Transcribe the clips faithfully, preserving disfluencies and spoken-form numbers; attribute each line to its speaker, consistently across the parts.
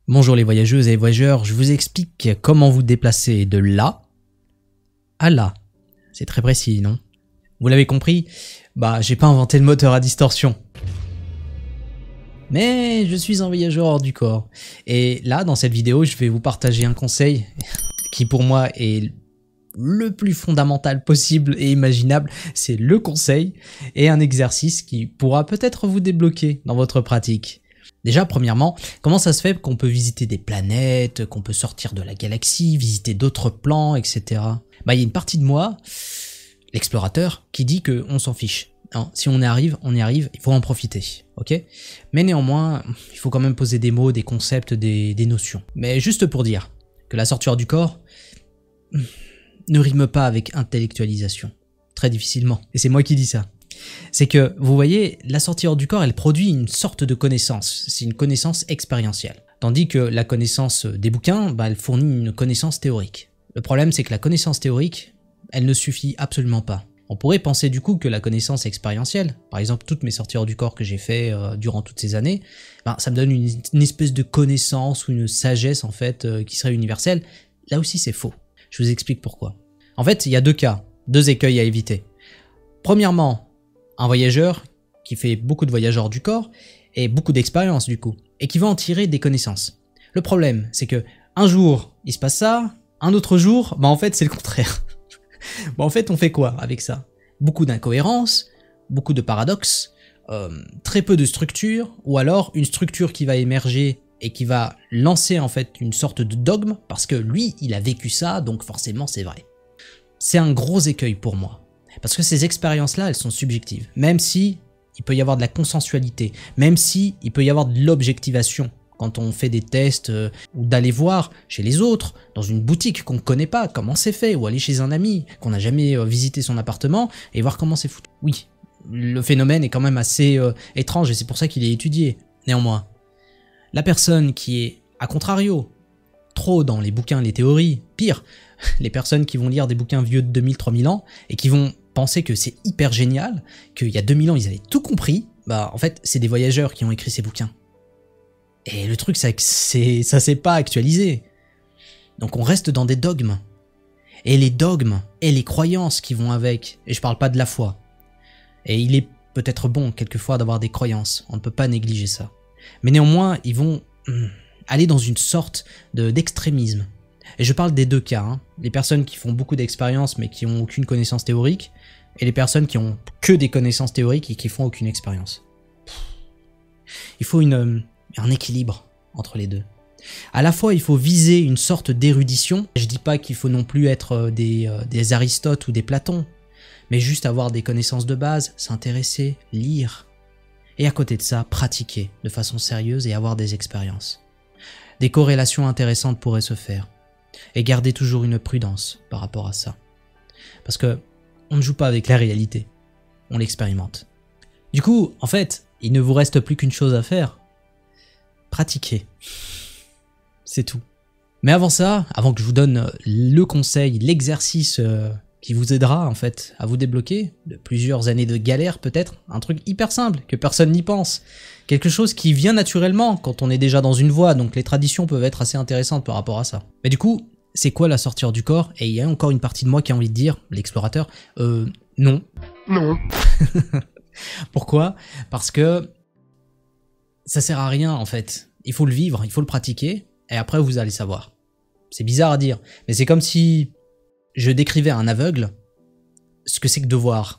Speaker 1: Bonjour les voyageuses et les voyageurs, je vous explique comment vous déplacer de là à là. C'est très précis, non? Vous l'avez compris, bah j'ai pas inventé le moteur à distorsion. Mais je suis un voyageur hors du corps. Et là, dans cette vidéo, je vais vous partager un conseil qui pour moi est le plus fondamental possible et imaginable. C'est le conseil et un exercice qui pourra peut-être vous débloquer dans votre pratique. Déjà, premièrement, comment ça se fait qu'on peut visiter des planètes, qu'on peut sortir de la galaxie, visiter d'autres plans, et cetera. Bah, il y a une partie de moi, l'explorateur, qui dit qu'on s'en fiche. Non, si on y arrive, on y arrive, il faut en profiter, ok? Mais néanmoins, il faut quand même poser des mots, des concepts, des, des notions. Mais juste pour dire que la sortie hors du corps ne rime pas avec intellectualisation. Très difficilement. Et c'est moi qui dis ça. C'est que, vous voyez, la sortie hors du corps, elle produit une sorte de connaissance. C'est une connaissance expérientielle. Tandis que la connaissance des bouquins, bah, elle fournit une connaissance théorique. Le problème, c'est que la connaissance théorique, elle ne suffit absolument pas. On pourrait penser du coup que la connaissance expérientielle, par exemple toutes mes sorties hors du corps que j'ai fait euh, durant toutes ces années, bah, ça me donne une, une espèce de connaissance ou une sagesse en fait euh, qui serait universelle. Là aussi, c'est faux. Je vous explique pourquoi. En fait, il y a deux cas, deux écueils à éviter. Premièrement, un voyageur qui fait beaucoup de voyages hors du corps et beaucoup d'expérience du coup, et qui va en tirer des connaissances. Le problème, c'est que un jour, il se passe ça, un autre jour, bah en fait, c'est le contraire. bah en fait, on fait quoi avec ça? Beaucoup d'incohérences, beaucoup de paradoxes, euh, très peu de structure, ou alors une structure qui va émerger et qui va lancer en fait une sorte de dogme, parce que lui, il a vécu ça, donc forcément c'est vrai. C'est un gros écueil pour moi. Parce que ces expériences-là, elles sont subjectives. Même si il peut y avoir de la consensualité, même si il peut y avoir de l'objectivation quand on fait des tests euh, ou d'aller voir chez les autres, dans une boutique qu'on ne connaît pas, comment c'est fait, ou aller chez un ami qu'on n'a jamais euh, visité son appartement et voir comment c'est foutu. Oui, le phénomène est quand même assez euh, étrange et c'est pour ça qu'il est étudié. Néanmoins, la personne qui est, à contrario, trop dans les bouquins, les théories, pire, les personnes qui vont lire des bouquins vieux de deux mille, trois mille ans et qui vont penser que c'est hyper génial, qu'il y a deux mille ans ils avaient tout compris, bah en fait c'est des voyageurs qui ont écrit ces bouquins. Et le truc c'est que c'est, ça s'est pas actualisé. Donc on reste dans des dogmes. Et les dogmes et les croyances qui vont avec, et je parle pas de la foi. Et il est peut-être bon quelquefois d'avoir des croyances, on ne peut pas négliger ça. Mais néanmoins ils vont hum, aller dans une sorte de, d'extrémisme. Et je parle des deux cas, hein. Les personnes qui font beaucoup d'expériences mais qui n'ont aucune connaissance théorique, et les personnes qui ont que des connaissances théoriques et qui font aucune expérience. Il faut une, un équilibre entre les deux. À la fois, il faut viser une sorte d'érudition. Je dis pas qu'il faut non plus être des, des Aristote ou des Platon, mais juste avoir des connaissances de base, s'intéresser, lire. Et à côté de ça, pratiquer de façon sérieuse et avoir des expériences. Des corrélations intéressantes pourraient se faire. Et garder toujours une prudence par rapport à ça. Parce que on ne joue pas avec la réalité, on l'expérimente. Du coup, en fait, il ne vous reste plus qu'une chose à faire. Pratiquer. C'est tout. Mais avant ça, avant que je vous donne le conseil, l'exercice euh, qui vous aidera en fait à vous débloquer de plusieurs années de galère peut-être, un truc hyper simple que personne n'y pense. Quelque chose qui vient naturellement quand on est déjà dans une voie, donc les traditions peuvent être assez intéressantes par rapport à ça. Mais du coup, c'est quoi la sortie hors du corps? Et il y a encore une partie de moi qui a envie de dire, l'explorateur, euh, non.
Speaker 2: Non.
Speaker 1: Pourquoi? Parce que ça sert à rien en fait. Il faut le vivre, il faut le pratiquer, et après vous allez savoir. C'est bizarre à dire, mais c'est comme si je décrivais à un aveugle ce que c'est que de voir.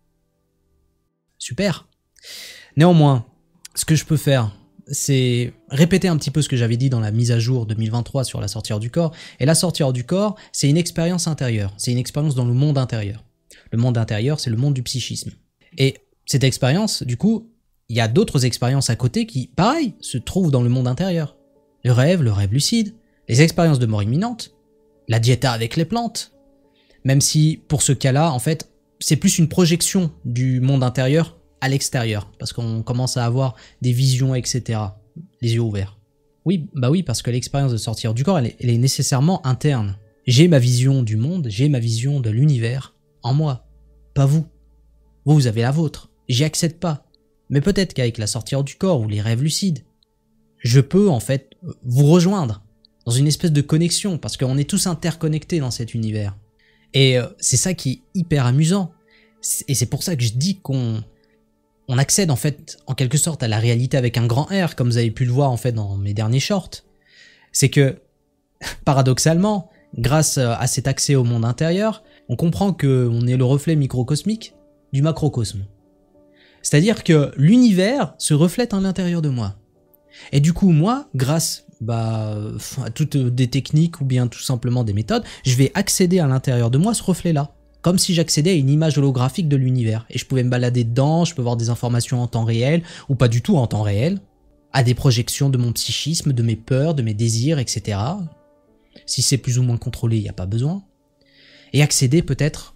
Speaker 1: Super. Néanmoins, ce que je peux faire, c'est répéter un petit peu ce que j'avais dit dans la mise à jour deux mille vingt-trois sur la sortie hors du corps. Et la sortie hors du corps, c'est une expérience intérieure. C'est une expérience dans le monde intérieur. Le monde intérieur, c'est le monde du psychisme. Et cette expérience, du coup, il y a d'autres expériences à côté qui, pareil, se trouvent dans le monde intérieur. Le rêve, le rêve lucide, les expériences de mort imminente, la diéta avec les plantes. Même si, pour ce cas-là, en fait, c'est plus une projection du monde intérieur à l'extérieur, parce qu'on commence à avoir des visions, et cetera, les yeux ouverts. Oui, bah oui, parce que l'expérience de sortir du corps, elle est, elle est nécessairement interne. J'ai ma vision du monde, j'ai ma vision de l'univers en moi, pas vous. Vous, vous avez la vôtre, j'y accède pas. Mais peut-être qu'avec la sortie hors du corps ou les rêves lucides, je peux en fait vous rejoindre dans une espèce de connexion, parce qu'on est tous interconnectés dans cet univers. Et euh, c'est ça qui est hyper amusant. Et c'est pour ça que je dis qu'on on accède en fait en quelque sorte à la réalité avec un grand R, comme vous avez pu le voir en fait dans mes derniers shorts. C'est que, paradoxalement, grâce à cet accès au monde intérieur, on comprend qu'on est le reflet microcosmique du macrocosme. C'est-à-dire que l'univers se reflète à l'intérieur de moi. Et du coup, moi, grâce bah, à toutes des techniques ou bien tout simplement des méthodes, je vais accéder à l'intérieur de moi ce reflet-là. Comme si j'accédais à une image holographique de l'univers. Et je pouvais me balader dedans, je peux voir des informations en temps réel, ou pas du tout en temps réel, à des projections de mon psychisme, de mes peurs, de mes désirs, et cetera. Si c'est plus ou moins contrôlé, il n'y a pas besoin. Et accéder peut-être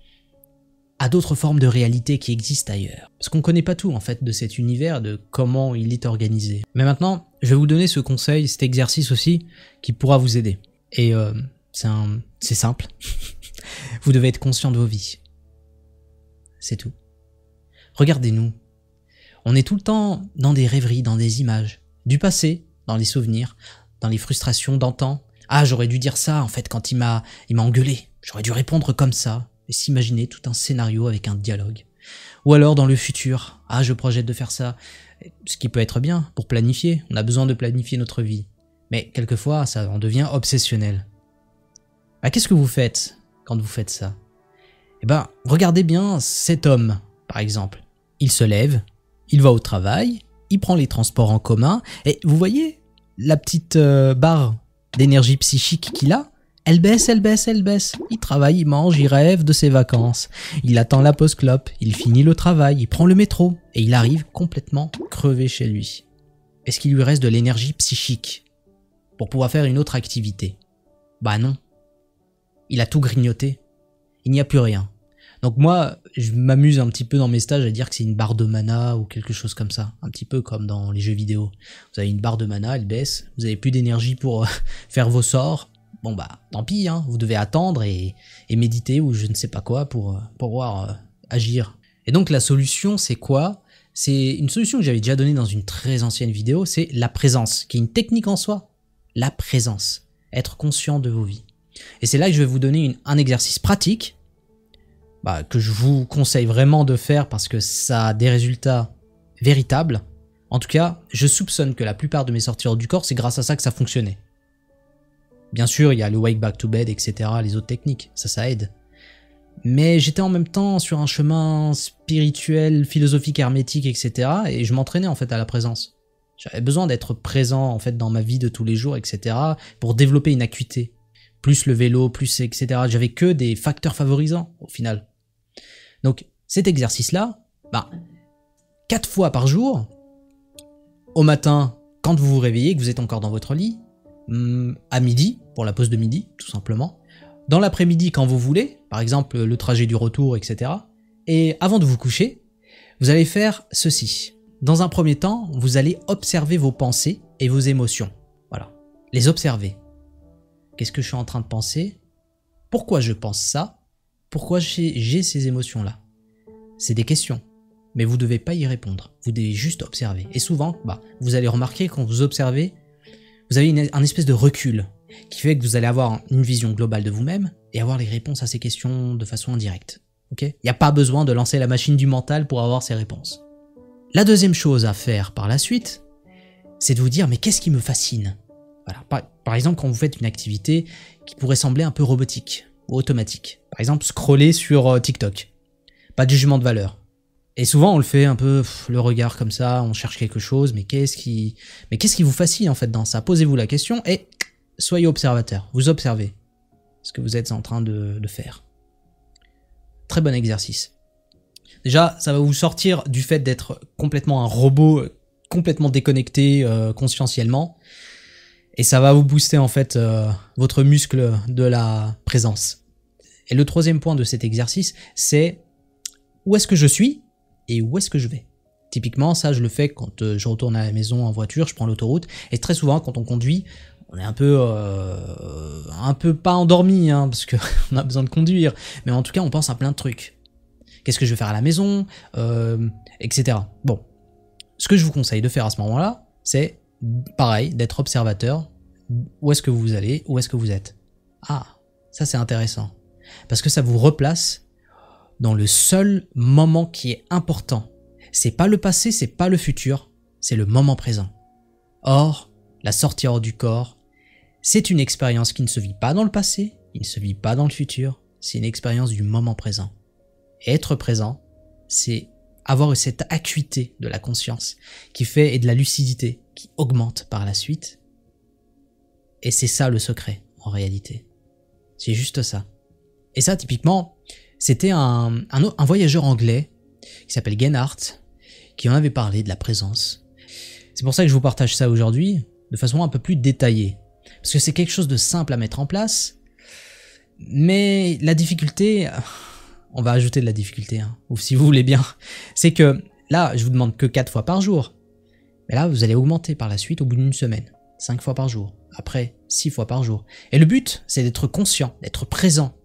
Speaker 1: à d'autres formes de réalité qui existent ailleurs. Parce qu'on ne connaît pas tout en fait de cet univers, de comment il est organisé. Mais maintenant, je vais vous donner ce conseil, cet exercice aussi, qui pourra vous aider. Et euh, c'est un... c'est simple. Vous devez être conscient de vos vies. C'est tout. Regardez-nous. On est tout le temps dans des rêveries, dans des images. Du passé, dans les souvenirs, dans les frustrations d'antan. Ah, j'aurais dû dire ça en fait quand il m'a il m'a engueulé. J'aurais dû répondre comme ça. Et s'imaginer tout un scénario avec un dialogue. Ou alors dans le futur, ah je projette de faire ça, ce qui peut être bien pour planifier, on a besoin de planifier notre vie. Mais quelquefois ça en devient obsessionnel. Bah, qu'est-ce que vous faites quand vous faites ça? Eh ben regardez bien cet homme par exemple. Il se lève, il va au travail, il prend les transports en commun, et vous voyez la petite euh, barre d'énergie psychique qu'il a? Elle baisse, elle baisse, elle baisse. Il travaille, il mange, il rêve de ses vacances. Il attend la pause clope, il finit le travail, il prend le métro et il arrive complètement crevé chez lui. Est-ce qu'il lui reste de l'énergie psychique pour pouvoir faire une autre activité? Bah non. Il a tout grignoté. Il n'y a plus rien. Donc moi, je m'amuse un petit peu dans mes stages à dire que c'est une barre de mana ou quelque chose comme ça. Un petit peu comme dans les jeux vidéo. Vous avez une barre de mana, elle baisse. Vous n'avez plus d'énergie pour faire vos sorts. Bon bah tant pis, hein, vous devez attendre et, et méditer ou je ne sais pas quoi pour, pour pouvoir euh, agir. Et donc la solution c'est quoi? C'est une solution que j'avais déjà donnée dans une très ancienne vidéo, c'est la présence, qui est une technique en soi. La présence, être conscient de vos vies. Et c'est là que je vais vous donner une, un exercice pratique bah, que je vous conseille vraiment de faire parce que ça a des résultats véritables. En tout cas, je soupçonne que la plupart de mes sorties hors du corps, c'est grâce à ça que ça fonctionnait. Bien sûr, il y a le wake back to bed, et cetera, les autres techniques, ça, ça aide. Mais j'étais en même temps sur un chemin spirituel, philosophique, hermétique, et cetera. Et je m'entraînais en fait à la présence. J'avais besoin d'être présent en fait dans ma vie de tous les jours, et cetera. Pour développer une acuité. Plus le vélo, plus et cetera. J'avais que des facteurs favorisants au final. Donc cet exercice-là, bah, quatre fois par jour, au matin, quand vous vous réveillez, que vous êtes encore dans votre lit, à midi, pour la pause de midi, tout simplement. Dans l'après-midi, quand vous voulez, par exemple le trajet du retour, et cetera. Et avant de vous coucher, vous allez faire ceci. Dans un premier temps, vous allez observer vos pensées et vos émotions. Voilà, les observer. Qu'est-ce que je suis en train de penser? Pourquoi je pense ça? Pourquoi j'ai ces émotions-là? C'est des questions, mais vous ne devez pas y répondre. Vous devez juste observer. Et souvent, bah, vous allez remarquer quand vous observez, vous avez une, un espèce de recul qui fait que vous allez avoir une vision globale de vous-même et avoir les réponses à ces questions de façon indirecte. Okay? Il n'y a pas besoin de lancer la machine du mental pour avoir ces réponses. La deuxième chose à faire par la suite, c'est de vous dire mais qu'est-ce qui me fascine? Voilà. Par, par exemple, quand vous faites une activité qui pourrait sembler un peu robotique ou automatique. Par exemple, scroller sur euh, TikTok. Pas de jugement de valeur. Et souvent, on le fait un peu, pff, le regard comme ça, on cherche quelque chose, mais qu'est-ce qui, mais qu'est-ce qui vous fascine en fait dans ça? Posez-vous la question et soyez observateur. Vous observez ce que vous êtes en train de, de faire. Très bon exercice. Déjà, ça va vous sortir du fait d'être complètement un robot, complètement déconnecté euh, conscientiellement, et ça va vous booster en fait euh, votre muscle de la présence. Et le troisième point de cet exercice, c'est où est-ce que je suis? Et où est-ce que je vais? Typiquement, ça, je le fais quand euh, je retourne à la maison en voiture, je prends l'autoroute, et très souvent, quand on conduit, on est un peu, euh, un peu pas endormi, hein, parce qu'on a besoin de conduire, mais en tout cas, on pense à plein de trucs. Qu'est-ce que je vais faire à la maison, euh, et cetera. Bon, ce que je vous conseille de faire à ce moment-là, c'est pareil, d'être observateur. Où est-ce que vous allez? Où est-ce que vous êtes? Ah, ça c'est intéressant. Parce que ça vous replace dans le seul moment qui est important. C'est pas le passé, c'est pas le futur, c'est le moment présent. Or, la sortie hors du corps, c'est une expérience qui ne se vit pas dans le passé, qui ne se vit pas dans le futur, c'est une expérience du moment présent. Et être présent, c'est avoir cette acuité de la conscience qui fait et de la lucidité qui augmente par la suite. Et c'est ça le secret, en réalité. C'est juste ça. Et ça, typiquement, c'était un, un, un voyageur anglais qui s'appelle Gennard, qui en avait parlé de la présence. C'est pour ça que je vous partage ça aujourd'hui, de façon un peu plus détaillée. Parce que c'est quelque chose de simple à mettre en place, mais la difficulté, on va ajouter de la difficulté, hein, ou si vous voulez bien, c'est que là, je vous demande que quatre fois par jour. Mais là, vous allez augmenter par la suite au bout d'une semaine, cinq fois par jour, après six fois par jour. Et le but, c'est d'être conscient, d'être présent,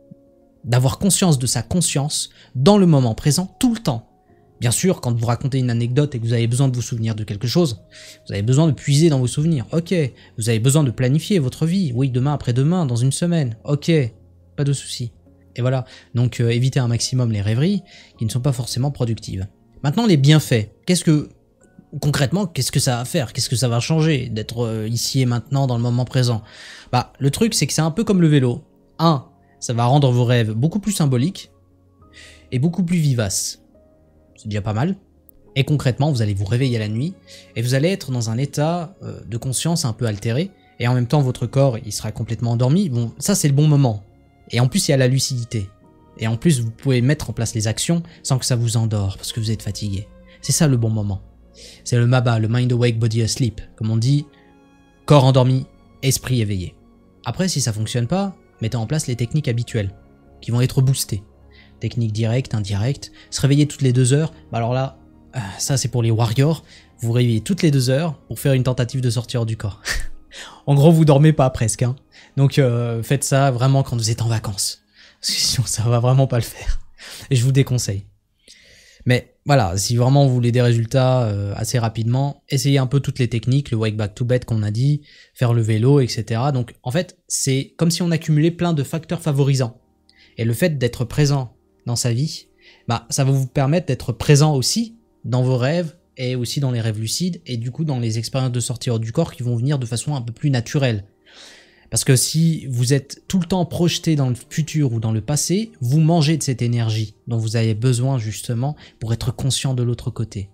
Speaker 1: d'avoir conscience de sa conscience dans le moment présent tout le temps. Bien sûr, quand vous racontez une anecdote et que vous avez besoin de vous souvenir de quelque chose, vous avez besoin de puiser dans vos souvenirs. Ok, vous avez besoin de planifier votre vie. Oui, demain, après-demain, dans une semaine. Ok, pas de souci. Et voilà, donc euh, évitez un maximum les rêveries qui ne sont pas forcément productives. Maintenant, les bienfaits. Qu'est-ce que, concrètement, qu'est-ce que ça va faire? Qu'est-ce que ça va changer d'être euh, ici et maintenant dans le moment présent? Bah, le truc, c'est que c'est un peu comme le vélo. Un, ça va rendre vos rêves beaucoup plus symboliques et beaucoup plus vivaces. C'est déjà pas mal. Et concrètement, vous allez vous réveiller la nuit et vous allez être dans un état euh, de conscience un peu altéré. Et en même temps, votre corps, il sera complètement endormi. Bon, ça, c'est le bon moment. Et en plus, il y a la lucidité. Et en plus, vous pouvez mettre en place les actions sans que ça vous endort parce que vous êtes fatigué. C'est ça le bon moment. C'est le M A B A, le Mind Awake, Body Asleep. Comme on dit, corps endormi, esprit éveillé. Après, si ça fonctionne pas, mettez en place les techniques habituelles qui vont être boostées. Technique directe, indirecte, se réveiller toutes les deux heures, bah alors là, euh, ça c'est pour les warriors, vous vous réveillez toutes les deux heures pour faire une tentative de sortie hors du corps. En gros, vous dormez pas presque, hein. Donc euh, faites ça vraiment quand vous êtes en vacances, parce que sinon ça va vraiment pas le faire. Et je vous déconseille. Mais voilà, si vraiment vous voulez des résultats euh, assez rapidement, essayez un peu toutes les techniques, le wake back to bed qu'on a dit, faire le vélo, et cetera. Donc en fait, c'est comme si on accumulait plein de facteurs favorisants. Et le fait d'être présent dans sa vie, bah, ça va vous permettre d'être présent aussi dans vos rêves et aussi dans les rêves lucides et du coup dans les expériences de sortie hors du corps qui vont venir de façon un peu plus naturelle. Parce que si vous êtes tout le temps projeté dans le futur ou dans le passé, vous mangez de cette énergie dont vous avez besoin justement pour être conscient de l'autre côté.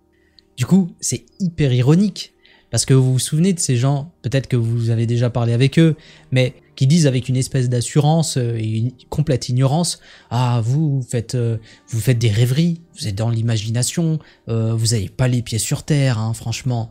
Speaker 1: Du coup, c'est hyper ironique parce que vous vous souvenez de ces gens, peut-être que vous avez déjà parlé avec eux, mais qui disent avec une espèce d'assurance et une complète ignorance, ah vous, vous faites euh, vous faites des rêveries, vous êtes dans l'imagination, euh, vous n'avez pas les pieds sur terre, hein, franchement.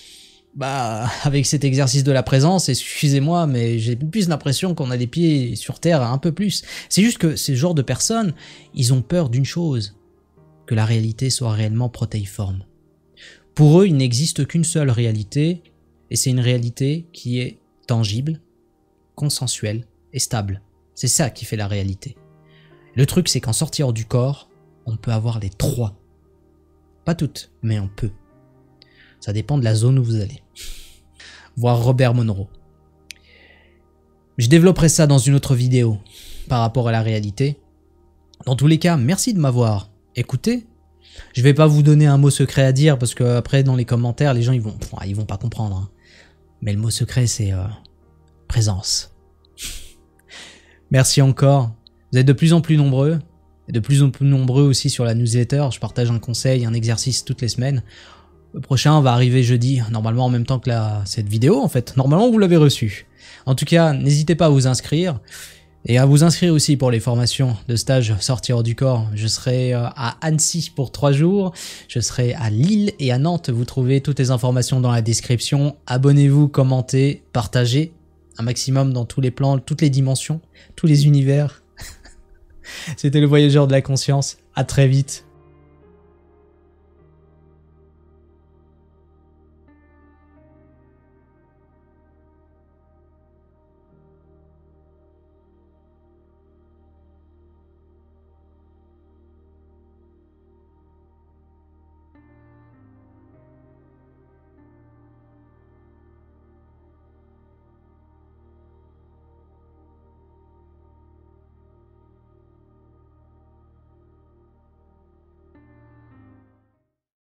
Speaker 1: Bah avec cet exercice de la présence, excusez-moi, mais j'ai plus l'impression qu'on a les pieds sur terre un peu plus. C'est juste que ces genres de personnes, ils ont peur d'une chose, que la réalité soit réellement protéiforme. Pour eux, il n'existe qu'une seule réalité, et c'est une réalité qui est tangible, consensuelle et stable. C'est ça qui fait la réalité. Le truc, c'est qu'en sortie hors du corps, on peut avoir les trois. Pas toutes, mais on peut. Ça dépend de la zone où vous allez. Voir Robert Monroe. Je développerai ça dans une autre vidéo par rapport à la réalité. Dans tous les cas, merci de m'avoir écouté. Je vais pas vous donner un mot secret à dire parce que après dans les commentaires, les gens ils vont, ils vont pas comprendre. Hein. Mais le mot secret c'est euh, présence. Merci encore. Vous êtes de plus en plus nombreux. Et de plus en plus nombreux aussi sur la newsletter. Je partage un conseil, un exercice toutes les semaines. Le prochain va arriver jeudi, normalement en même temps que la, cette vidéo en fait. Normalement vous l'avez reçu. En tout cas, n'hésitez pas à vous inscrire. Et à vous inscrire aussi pour les formations de stage sortie hors du corps. Je serai à Annecy pour trois jours. Je serai à Lille et à Nantes. Vous trouvez toutes les informations dans la description. Abonnez-vous, commentez, partagez un maximum dans tous les plans, toutes les dimensions, tous les univers. C'était le voyageur de la conscience. À très vite.